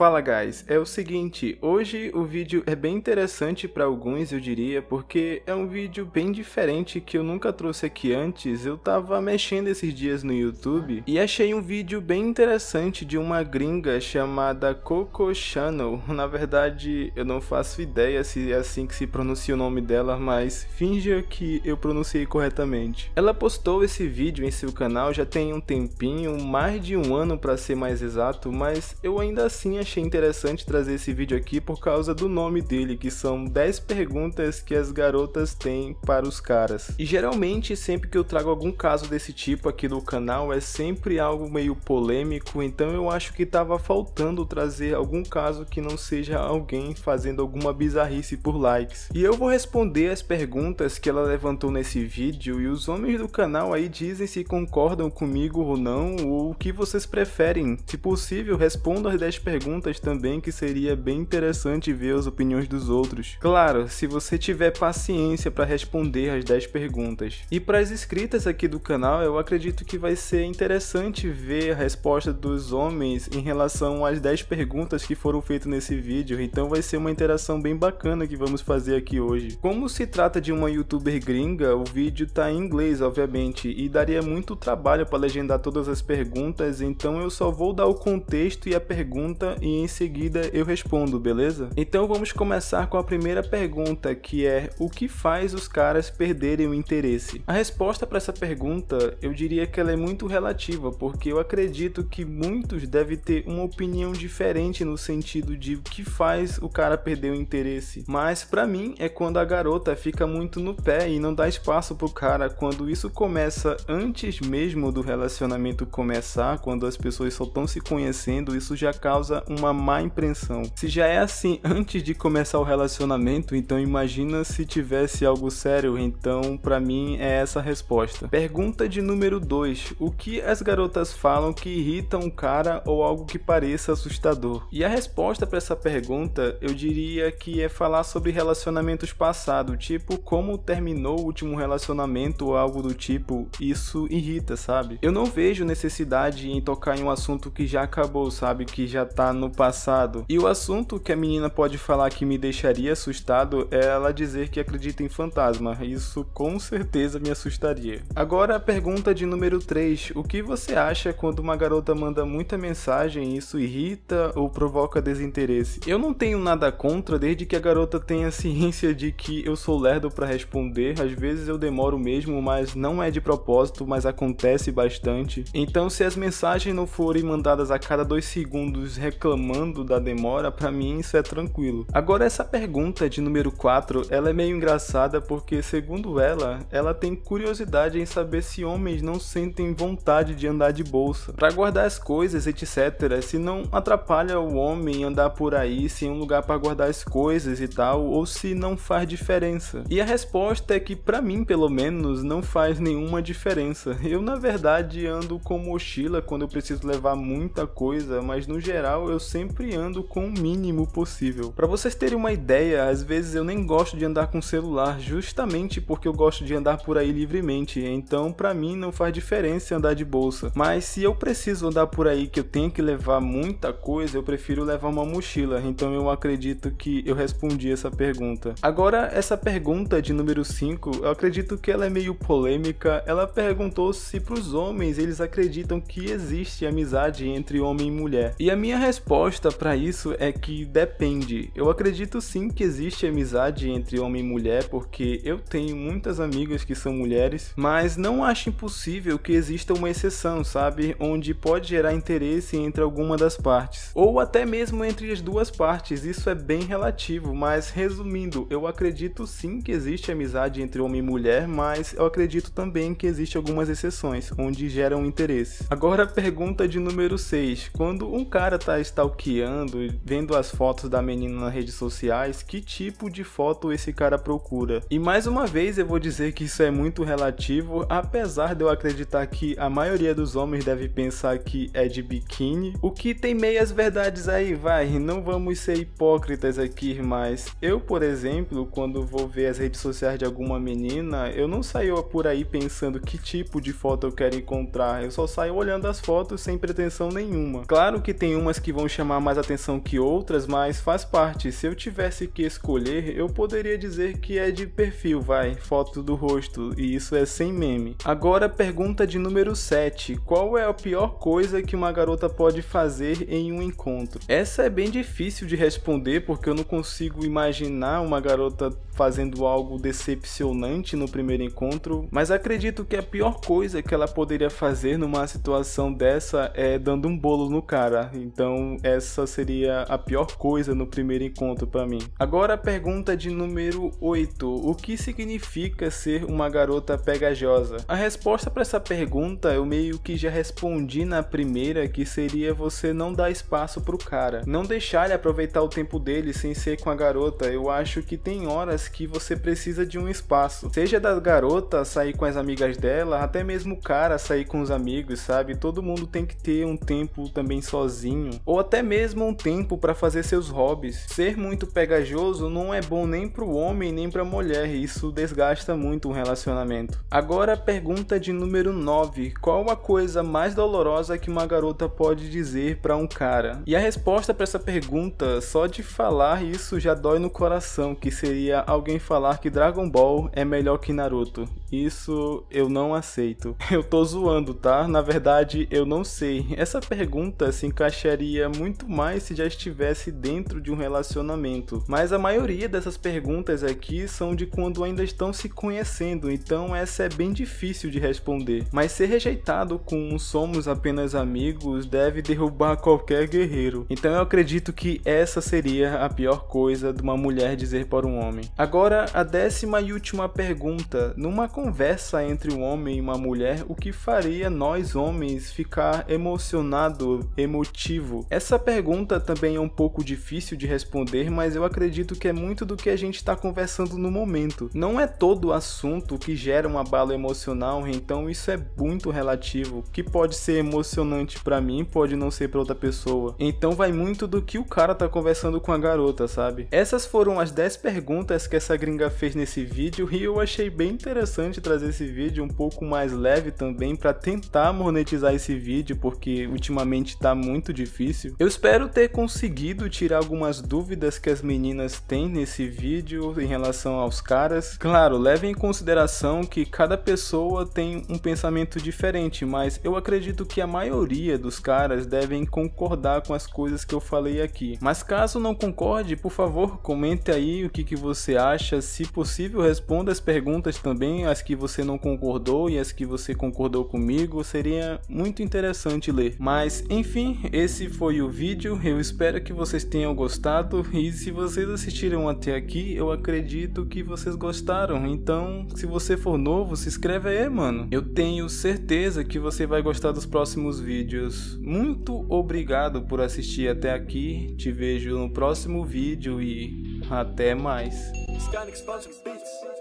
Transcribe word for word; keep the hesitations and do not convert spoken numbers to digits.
Fala guys, é o seguinte, hoje o vídeo é bem interessante para alguns eu diria, porque é um vídeo bem diferente que eu nunca trouxe aqui antes. Eu tava mexendo esses dias no YouTube e achei um vídeo bem interessante de uma gringa chamada Coco Chanel. Na verdade eu não faço ideia se é assim que se pronuncia o nome dela, mas finja que eu pronunciei corretamente. Ela postou esse vídeo em seu canal já tem um tempinho, mais de um ano para ser mais exato, mas eu ainda assim achei achei interessante trazer esse vídeo aqui por causa do nome dele, que são dez perguntas que as garotas têm para os caras. E geralmente sempre que eu trago algum caso desse tipo aqui no canal é sempre algo meio polêmico, então eu acho que tava faltando trazer algum caso que não seja alguém fazendo alguma bizarrice por likes. E eu vou responder as perguntas que ela levantou nesse vídeo e os homens do canal aí dizem se concordam comigo ou não, ou o que vocês preferem. Se possível, respondam as dez perguntas também, que seria bem interessante ver as opiniões dos outros. Claro, se você tiver paciência para responder as dez perguntas. E para as inscritas aqui do canal, eu acredito que vai ser interessante ver a resposta dos homens em relação às dez perguntas que foram feitas nesse vídeo, então vai ser uma interação bem bacana que vamos fazer aqui hoje. Como se trata de uma youtuber gringa, o vídeo tá em inglês, obviamente, e daria muito trabalho para legendar todas as perguntas, então eu só vou dar o contexto e a pergunta e em seguida eu respondo, beleza? Então vamos começar com a primeira pergunta, que é: o que faz os caras perderem o interesse? A resposta para essa pergunta eu diria que ela é muito relativa, porque eu acredito que muitos devem ter uma opinião diferente no sentido de o que faz o cara perder o interesse, mas para mim é quando a garota fica muito no pé e não dá espaço pro cara. Quando isso começa antes mesmo do relacionamento começar, quando as pessoas só estão se conhecendo, isso já causa uma má impressão. Se já é assim antes de começar o relacionamento, então imagina se tivesse algo sério. Então pra mim é essa a resposta. Pergunta de número dois: o que as garotas falam que irrita um cara ou algo que pareça assustador? E a resposta para essa pergunta eu diria que é falar sobre relacionamentos passados, tipo como terminou o último relacionamento ou algo do tipo. Isso irrita, sabe? Eu não vejo necessidade em tocar em um assunto que já acabou, sabe? Que já tá no passado. E o assunto que a menina pode falar que me deixaria assustado é ela dizer que acredita em fantasma. Isso com certeza me assustaria. Agora a pergunta de número três: o que você acha quando uma garota manda muita mensagem e isso irrita ou provoca desinteresse? Eu não tenho nada contra, desde que a garota tenha ciência de que eu sou lerdo para responder. Às vezes eu demoro mesmo, mas não é de propósito, mas acontece bastante. Então se as mensagens não forem mandadas a cada dois segundos reclamando da demora, pra mim isso é tranquilo. Agora essa pergunta de número quatro, ela é meio engraçada porque segundo ela, ela tem curiosidade em saber se homens não sentem vontade de andar de bolsa pra guardar as coisas, etc, se não atrapalha o homem andar por aí sem um lugar para guardar as coisas e tal, ou se não faz diferença. E a resposta é que pra mim pelo menos não faz nenhuma diferença. Eu na verdade ando com mochila quando eu preciso levar muita coisa, mas no geral eu sempre ando com o mínimo possível. Para vocês terem uma ideia, às vezes eu nem gosto de andar com celular, justamente porque eu gosto de andar por aí livremente, então para mim não faz diferença andar de bolsa. Mas se eu preciso andar por aí que eu tenho que levar muita coisa, eu prefiro levar uma mochila, então eu acredito que eu respondi essa pergunta. Agora essa pergunta de número cinco, eu acredito que ela é meio polêmica. Ela perguntou se para os homens eles acreditam que existe amizade entre homem e mulher. E a minha resposta para isso é que depende. Eu acredito sim que existe amizade entre homem e mulher, porque eu tenho muitas amigas que são mulheres, mas não acho impossível que exista uma exceção, sabe? Onde pode gerar interesse entre alguma das partes, ou até mesmo entre as duas partes. Isso é bem relativo, mas resumindo, eu acredito sim que existe amizade entre homem e mulher, mas eu acredito também que existe algumas exceções, onde geram interesse. Agora a pergunta de número seis: quando um cara tá stalkeando e vendo as fotos da menina nas redes sociais, que tipo de foto esse cara procura? E mais uma vez eu vou dizer que isso é muito relativo, apesar de eu acreditar que a maioria dos homens deve pensar que é de biquíni, o que tem meias verdades aí, vai, não vamos ser hipócritas aqui, mas eu, por exemplo, quando vou ver as redes sociais de alguma menina, eu não saio por aí pensando que tipo de foto eu quero encontrar, eu só saio olhando as fotos sem pretensão nenhuma. Claro que tem umas que vão chamar mais atenção que outras, mas faz parte. Se eu tivesse que escolher, eu poderia dizer que é de perfil, vai, foto do rosto, e isso é sem meme. Agora, pergunta de número sete. Qual é a pior coisa que uma garota pode fazer em um encontro? Essa é bem difícil de responder, porque eu não consigo imaginar uma garota fazendo algo decepcionante no primeiro encontro, mas acredito que a pior coisa que ela poderia fazer numa situação dessa é dando um bolo no cara. Então essa seria a pior coisa no primeiro encontro para mim. Agora a pergunta de número oito. O que significa ser uma garota pegajosa? A resposta para essa pergunta eu meio que já respondi na primeira, que seria você não dar espaço pro cara, não deixar ele aproveitar o tempo dele sem ser com a garota. Eu acho que tem horas que você precisa de um espaço, seja da garota sair com as amigas dela, até mesmo o cara sair com os amigos, sabe? Todo mundo tem que ter um tempo também sozinho, ou até mesmo um tempo para fazer seus hobbies. Ser muito pegajoso não é bom nem pro homem nem pra mulher, isso desgasta muito um relacionamento. Agora a pergunta de número nove. Qual a coisa mais dolorosa que uma garota pode dizer para um cara? E a resposta para essa pergunta, só de falar isso já dói no coração, que seria alguém falar que Dragon Ball é melhor que Naruto. Isso eu não aceito. Eu tô zoando, tá? Na verdade, eu não sei. Essa pergunta se encaixaria muito mais se já estivesse dentro de um relacionamento. Mas a maioria dessas perguntas aqui são de quando ainda estão se conhecendo, então essa é bem difícil de responder. Mas ser rejeitado com um somos apenas amigos deve derrubar qualquer guerreiro. Então eu acredito que essa seria a pior coisa de uma mulher dizer para um homem. Agora, a décima e última pergunta. Numa conversa entre um homem e uma mulher, o que faria nós homens ficar emocionado, emotivo? Essa pergunta também é um pouco difícil de responder, mas eu acredito que é muito do que a gente está conversando no momento. Não é todo assunto que gera um abalo emocional, então isso é muito relativo. O que pode ser emocionante para mim pode não ser para outra pessoa. Então vai muito do que o cara tá conversando com a garota, sabe? Essas foram as dez perguntas que essa gringa fez nesse vídeo e eu achei bem interessante trazer esse vídeo um pouco mais leve também para tentar monetizar esse vídeo, porque ultimamente tá muito difícil. Eu espero ter conseguido tirar algumas dúvidas que as meninas têm nesse vídeo em relação aos caras. Claro, levem em consideração que cada pessoa tem um pensamento diferente, mas eu acredito que a maioria dos caras devem concordar com as coisas que eu falei aqui. Mas caso não concorde, por favor, comente aí o que, que você acha. Se possível, responda as perguntas também, as que você não concordou e as que você concordou comigo. Seria muito interessante ler. Mas, enfim, esse foi o vídeo. Eu espero que vocês tenham gostado. E se vocês assistiram até aqui, eu acredito que vocês gostaram. Então, se você for novo, se inscreve aí, mano. Eu tenho certeza que você vai gostar dos próximos vídeos. Muito obrigado por assistir até aqui. Te vejo no próximo vídeo e até mais.